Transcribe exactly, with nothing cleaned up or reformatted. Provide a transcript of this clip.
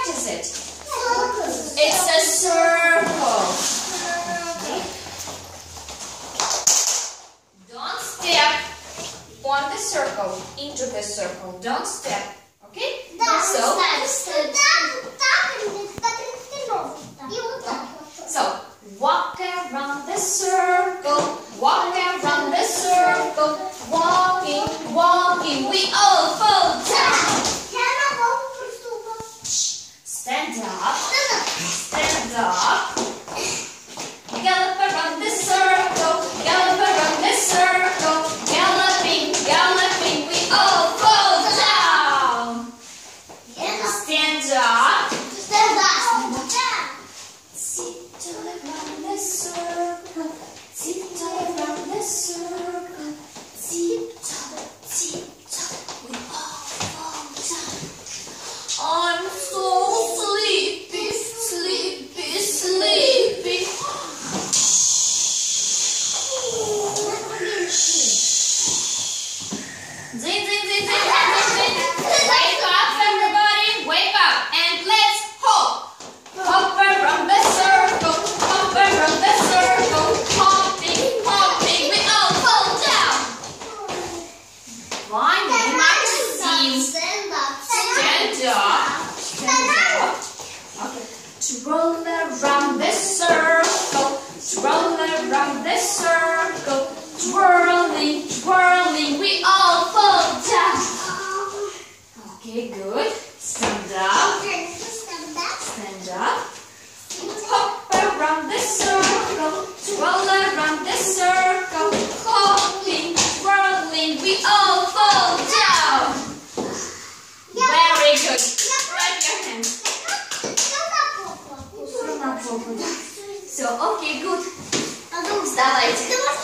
What is it? It's a circle. Okay. Don't step on the circle, into the circle. Don't step. Okay? So, so walk around the circle, walk around the circle, walking, walking, we all fall down. Stand up, stand up, gallop around the circle, gallop around the circle, galloping, galloping, we all fall down. Stand up, stand up, tiptoe around the circle, tiptoe around the circle, tiptoe, tiptoe, we all fall down. I'm so sleepy, sleepy, sleepy. Zing, zing, zing, zing, zing, zing. Wake up, everybody, wake up, and let's hop. Hop around the circle, hop around the circle, hopping, hopping, we all fall down. Why do you like to sing? Stand up, stand up. Okay. Twirl around the circle, twirl around the circle, twirling, twirling, we all fall down. Okay, good. Stand up, stand up. Hop around the circle, twirl around the circle, hopping, twirling, we all fall down. Very good. Clap your hands. So, okay, good. Вставайте.